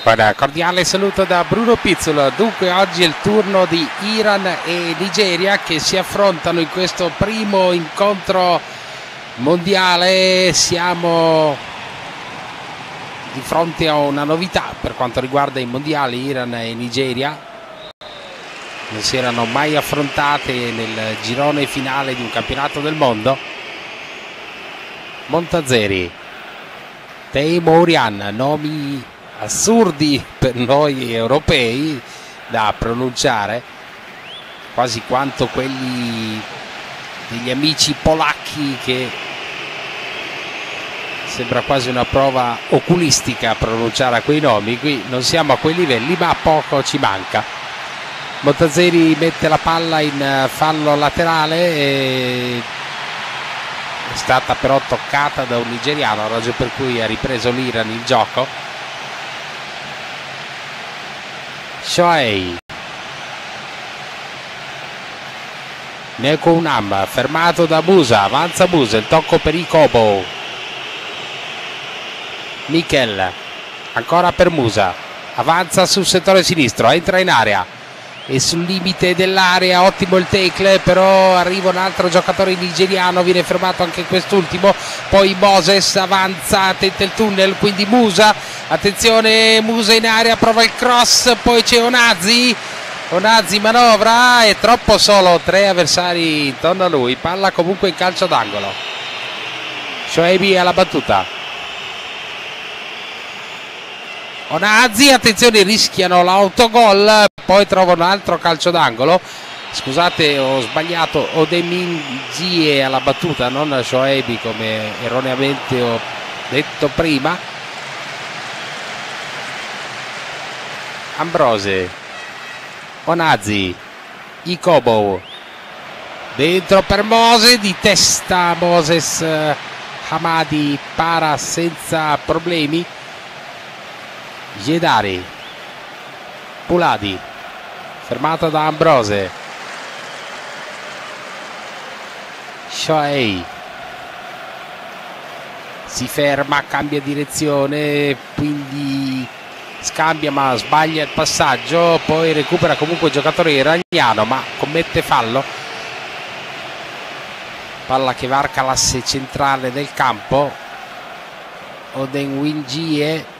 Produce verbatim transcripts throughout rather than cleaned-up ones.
Con cordiale saluto da Bruno Pizzolo. Dunque oggi è il turno di Iran e Nigeria che si affrontano in questo primo incontro mondiale. Siamo di fronte a una novità per quanto riguarda i mondiali. Iran e Nigeria non si erano mai affrontate nel girone finale di un campionato del mondo. Montazeri, Teimourian, nomi assurdi per noi europei da pronunciare, quasi quanto quelli degli amici polacchi, che sembra quasi una prova oculistica pronunciare a quei nomi. Qui non siamo a quei livelli, ma poco ci manca. Montazeri mette la palla in fallo laterale e è stata però toccata da un nigeriano, ragione per cui ha ripreso l'Iran il gioco. Shoei, Nekounam fermato da Musa, avanza Musa, il tocco per Ikobo. Mikel ancora per Musa, avanza sul settore sinistro, entra in area e sul limite dell'area, ottimo il tackle, però arriva un altro giocatore nigeriano, viene fermato anche quest'ultimo. Poi Moses avanza, tenta il tunnel, quindi Musa, attenzione, Musa in area, prova il cross, poi c'è Onazi, Onazi manovra, è troppo solo, tre avversari intorno a lui, palla comunque in calcio d'angolo. Shoebi alla battuta. Onazi, attenzione, rischiano l'autogol, poi trova un altro calcio d'angolo. Scusate, ho sbagliato, Odemingie alla battuta, non Shoebi come erroneamente ho detto prima. Ambrose, Onazi, Ikobo, dentro per Moses, di testa Moses, Hamadi para senza problemi. Jedari, Puladi, fermato da Ambrose. Shoei si ferma, cambia direzione, quindi scambia ma sbaglia il passaggio, poi recupera comunque il giocatore iraniano ma commette fallo. Palla che varca l'asse centrale del campo. Odenwingie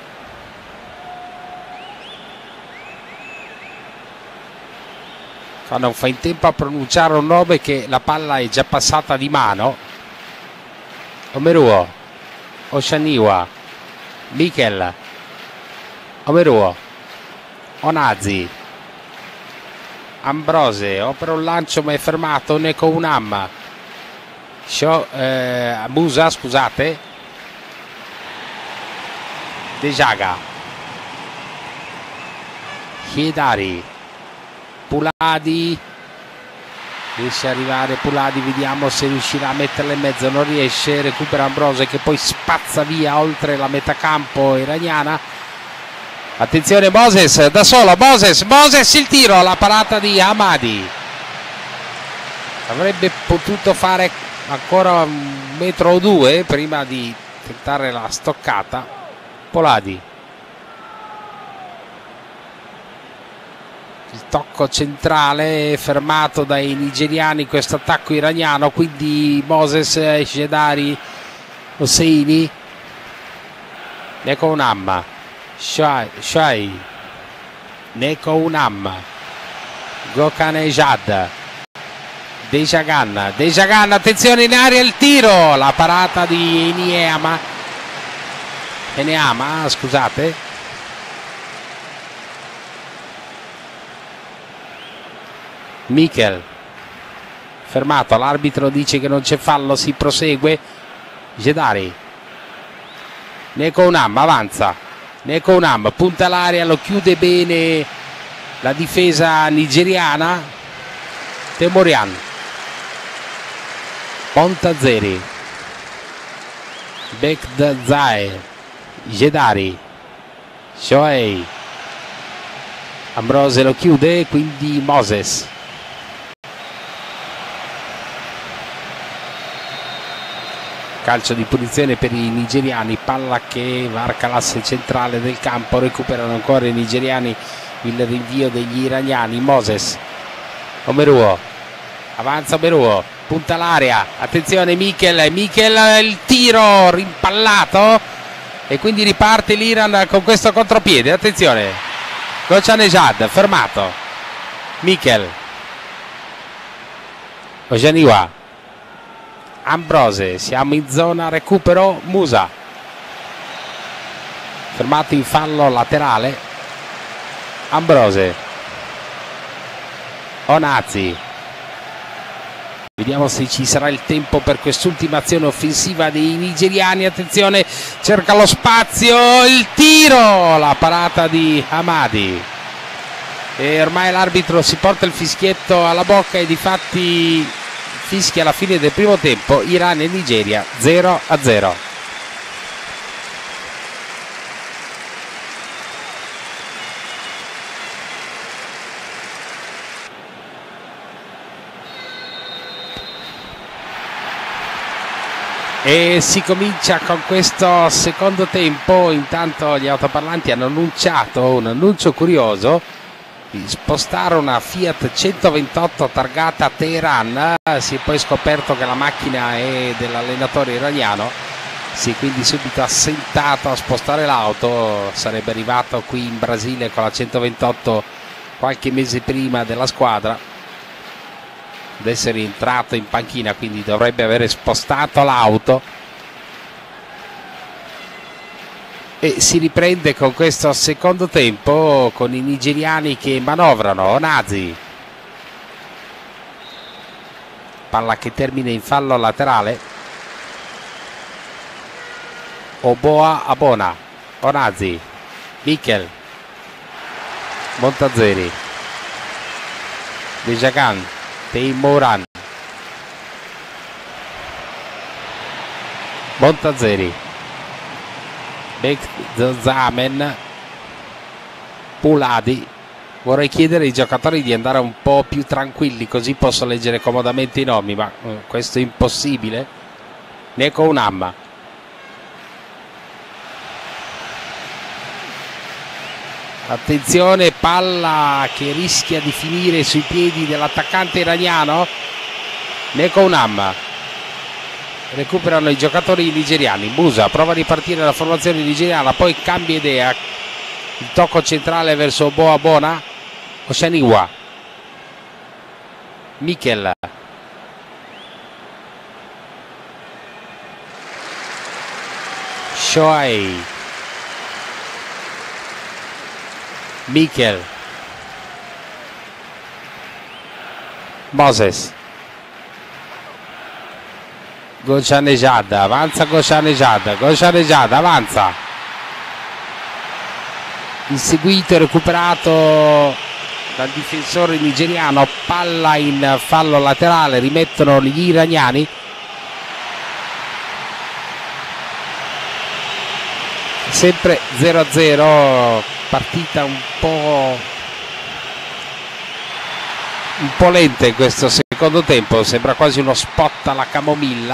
non fa in tempo a pronunciare un nome che la palla è già passata di mano. Omeruo, Oshaniwa, Mikel, Omeruo, Onazi, Ambrose, opera un lancio ma è fermato. Nekounam, Show, eh, Musa, scusate, Dejaga, Hiedari, Puladi, riesce ad arrivare Puladi, vediamo se riuscirà a metterla in mezzo, non riesce, recupera Ambrose che poi spazza via oltre la metà campo iraniana. Attenzione Moses da solo, Moses, Moses il tiro, la parata di Hamadi, avrebbe potuto fare ancora un metro o due prima di tentare la stoccata. Poladi, il tocco centrale fermato dai nigeriani, questo attacco iraniano, quindi Moses, Jedari, Hosseini, Nekounam, Shai, Nekounam, Gokanejad, Dejagan, Dejagan, attenzione in aria il tiro, la parata di Eneama, Eneama, scusate. Mikel fermato, l'arbitro dice che non c'è fallo, si prosegue. Jedari, Nekounam avanza, Nekounam punta l'area, lo chiude bene la difesa nigeriana. Teimourian, Montazeri, Bekdzae, Jedari, Shoei, Ambrose lo chiude, quindi Moses. calcio di punizione per i nigeriani, palla che varca l'asse centrale del campo, recuperano ancora i nigeriani il rinvio degli iraniani. Moses, Omeruo, avanza Omeruo, punta l'area, attenzione Michel, Michel il tiro rimpallato e quindi riparte l'Iran con questo contropiede, attenzione, Gochanejad fermato, Michel, Ojaniwa, Ambrose, siamo in zona recupero, Musa fermato in fallo laterale, Ambrose, Onazi, vediamo se ci sarà il tempo per quest'ultima azione offensiva dei nigeriani, attenzione, cerca lo spazio, il tiro, la parata di Hamadi e ormai l'arbitro si porta il fischietto alla bocca e difatti fischia alla fine del primo tempo, Iran e Nigeria zero a zero. E si comincia con questo secondo tempo. Intanto gli autoparlanti hanno annunciato un annuncio curioso di spostare una Fiat centoventotto targata Teheran. Si è poi scoperto che la macchina è dell'allenatore iraniano, si è quindi subito assentato a spostare l'auto, sarebbe arrivato qui in Brasile con la centoventotto qualche mese prima della squadra, adesso è rientrato in panchina, quindi dovrebbe aver spostato l'auto. E si riprende con questo secondo tempo con i nigeriani che manovrano. Onazi, palla che termina in fallo laterale, Oboa Abona, Onazi, Michel, Montazeri, Dejagan, Teimoran, Montazeri, Bekzamen, Puladi. Vorrei chiedere ai giocatori di andare un po' più tranquilli, così posso leggere comodamente i nomi, ma eh, questo è impossibile. Neko Unam, attenzione, palla che rischia di finire sui piedi dell'attaccante iraniano. Neko Unam, recuperano i giocatori nigeriani. Musa prova a ripartire la formazione nigeriana, poi cambia idea, il tocco centrale verso Boa Bona, Oshaniwa, Michel, Shoei, Michel, Moses, Gochanejad, avanza Gochanejad, Gochanejad avanza, inseguito e recuperato dal difensore nigeriano, palla in fallo laterale, rimettono gli iraniani. Sempre zero a zero, partita un po' un po' lenta in questo secondo tempo, sembra quasi uno spot alla camomilla.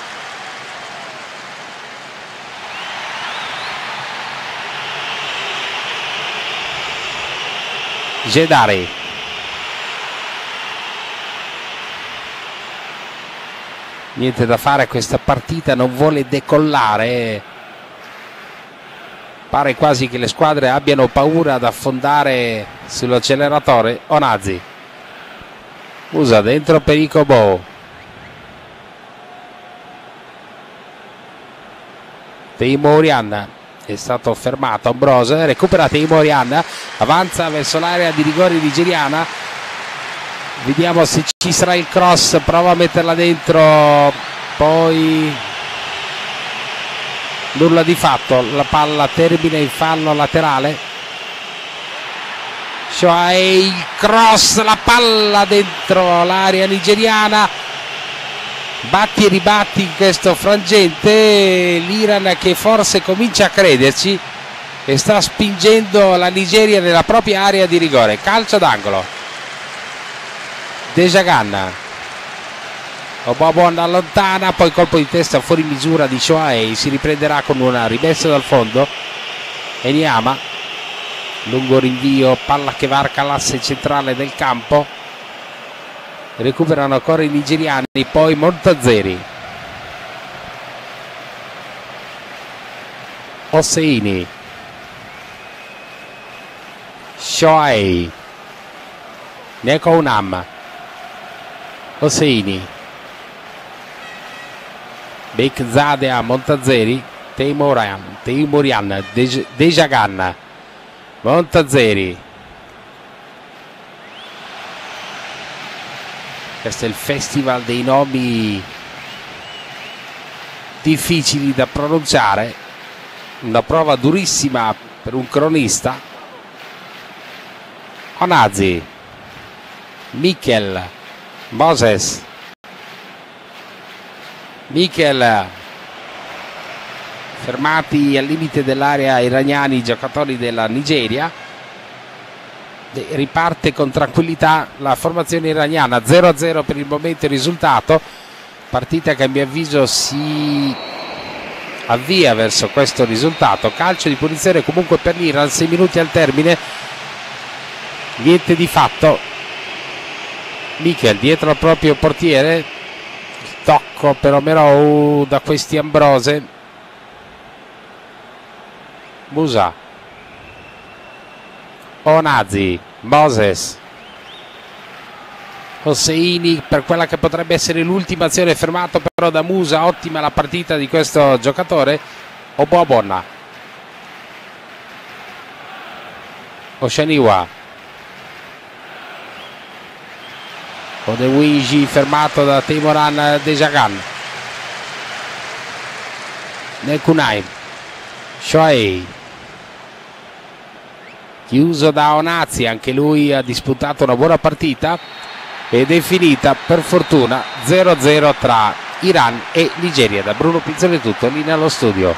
Gedari, niente da fare, questa partita non vuole decollare, pare quasi che le squadre abbiano paura ad affondare sull'acceleratore. Onazi, usa dentro per Icobo, Teimourian è stato fermato, Ambrose recupera Teimourian, avanza verso l'area di rigore nigeriana, vediamo se ci sarà il cross, prova a metterla dentro, poi nulla di fatto, la palla termina in fallo laterale. Shoei, il cross, la palla dentro l'area nigeriana, batti e ribatti in questo frangente, l'Iran che forse comincia a crederci e sta spingendo la Nigeria nella propria area di rigore. Calcio d'angolo, Dejagan, Obuabonna allontana, poi colpo di testa fuori misura di Shohei, si riprenderà con una rimessa dal fondo. Enyama, lungo rinvio, palla che varca l'asse centrale del campo, recuperano ancora i nigeriani, poi Montazeri, Hosseini, Shohei, Neko Unam, Hosseini, Bekzade a Montazeri, Teimorian, Teimorian, Dej Dejagan, Montazeri. Questo è il festival dei nomi difficili da pronunciare, una prova durissima per un cronista. Onazi, Mikel, Moses, Mikel, fermati al limite dell'area iraniani i giocatori della Nigeria. Riparte con tranquillità la formazione iraniana, zero a zero per il momento il risultato, partita che a mio avviso si avvia verso questo risultato. Calcio di punizione comunque per l'Iran, sei minuti al termine, niente di fatto. Mikel dietro al proprio portiere, il tocco per Omerou da questi Ambrose. Musa, Onazi, Moses, Hosseini per quella che potrebbe essere l'ultima azione, fermato però da Musa. Ottima la partita di questo giocatore. Obuabonna, Oshaniwa, Odewinji fermato da Teimoran Dejagan, Nekunaim, Shohei chiuso da Onazi, anche lui ha disputato una buona partita ed è finita per fortuna zero a zero tra Iran e Nigeria. Da Bruno Pizzoli è tutto, linea allo studio.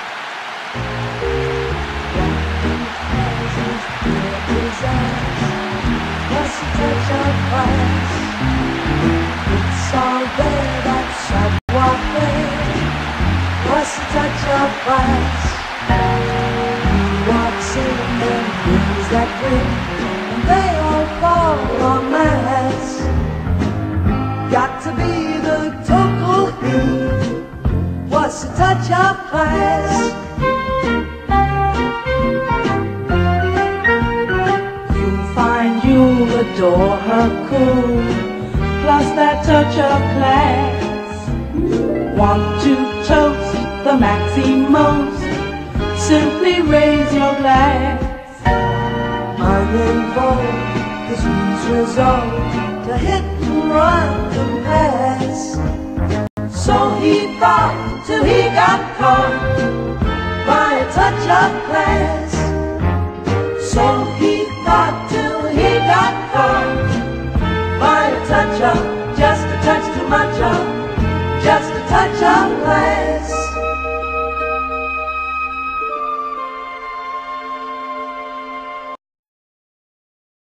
That win, and they all fall en masse. Got to be the total heat. What's a touch of class? You find you adore her cool, plus that touch of class. Want to toast the Maximos? Simply raise your glass. Uninvolved, the squeeze resolved to hit and run and pass. So he thought till he got caught by a touch of class. So he thought till he got caught by a touch of, just a touch too much of, just a touch of class.